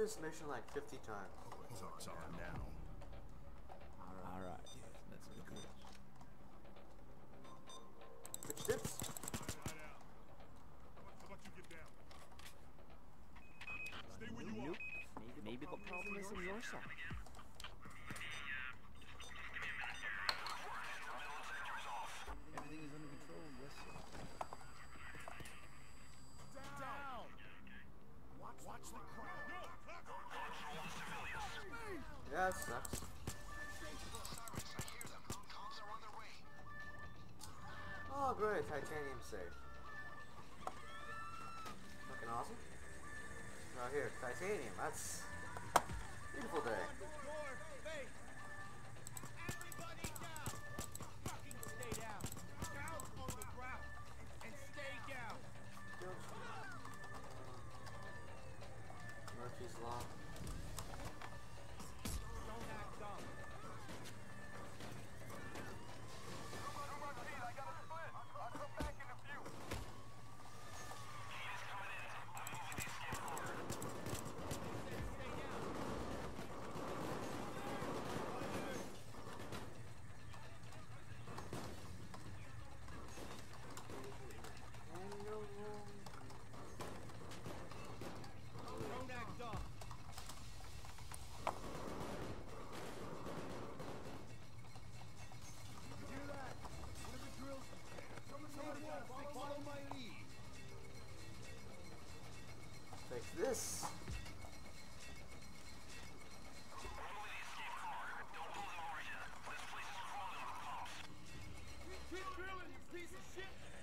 this mission like 50 times. Talk's on now. Alright, let's go. Which tips? How about you get down? Stay where you Nope. are. Maybe the problem is on your side. Everything is under control, yes, sir. Down. Watch the crowd. Yeah, that sucks. Oh, great, titanium safe. Fucking awesome. Right here, titanium. That's beautiful day. Hey! Everybody down! Fucking stay down! Down on the ground! And stay down! Murphy's Law. Don't act dumb. Don't act dumb. You hear that? One of the drills. Somebody gotta follow my lead. Take this. Keep drilling, you piece of shit.